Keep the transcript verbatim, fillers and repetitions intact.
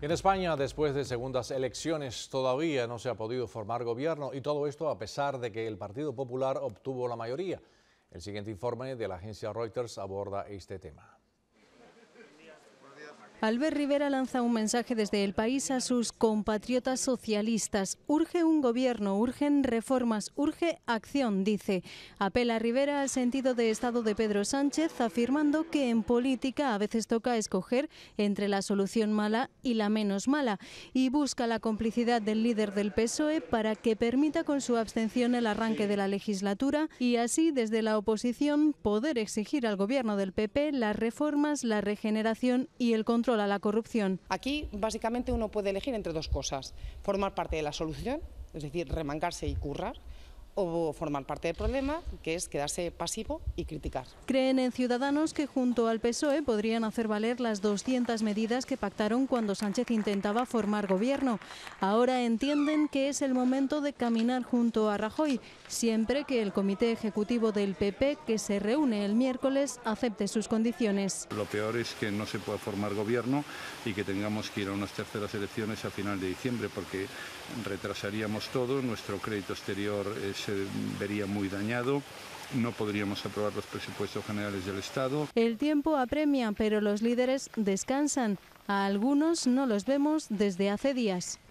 En España, después de segundas elecciones, todavía no se ha podido formar gobierno y todo esto a pesar de que el Partido Popular obtuvo la mayoría. El siguiente informe de la agencia Reuters aborda este tema. Albert Rivera lanza un mensaje desde El País a sus compatriotas socialistas. Urge un gobierno, urgen reformas, urge acción, dice. Apela Rivera al sentido de Estado de Pedro Sánchez, afirmando que en política a veces toca escoger entre la solución mala y la menos mala, y busca la complicidad del líder del P S O E para que permita con su abstención el arranque de la legislatura y así desde la oposición poder exigir al gobierno del P P las reformas, la regeneración y el control a la corrupción. Aquí básicamente uno puede elegir entre dos cosas: formar parte de la solución, es decir, remangarse y currar, o formar parte del problema, que es quedarse pasivo y criticar. Creen en Ciudadanos que junto al P S O E podrían hacer valer las doscientas medidas que pactaron cuando Sánchez intentaba formar gobierno. Ahora entienden que es el momento de caminar junto a Rajoy, siempre que el Comité Ejecutivo del P P, que se reúne el miércoles, acepte sus condiciones. Lo peor es que no se pueda formar gobierno y que tengamos que ir a unas terceras elecciones a final de diciembre, porque retrasaríamos todo, nuestro crédito exterior es se vería muy dañado, no podríamos aprobar los presupuestos generales del Estado. El tiempo apremia, pero los líderes descansan. A algunos no los vemos desde hace días.